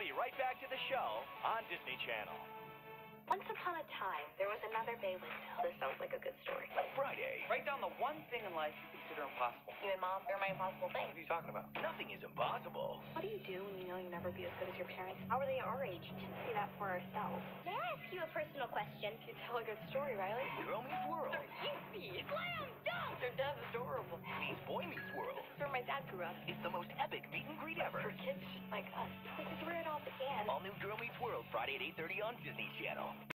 be right back to the show on Disney Channel. Once upon a time, there was another bay window. This sounds like a good story. Friday. Write down the one thing in life you consider impossible. You and Mom, they're my impossible What thing. are you talking about? Nothing is impossible. What do you do when you know you'll never be as good as your parents? How are they our age? We can see that for ourselves. May I ask you a personal question? You tell a good story, Riley. Girl Meets World Easy. Slam dunk. Their dad's adorable. meets Boy Meets World. This is where my dad grew up. It's the most epic meet and greet ever. For kids just like us. This is where it all began. All new Girl Meets World, Friday at 8:30 on Disney Channel.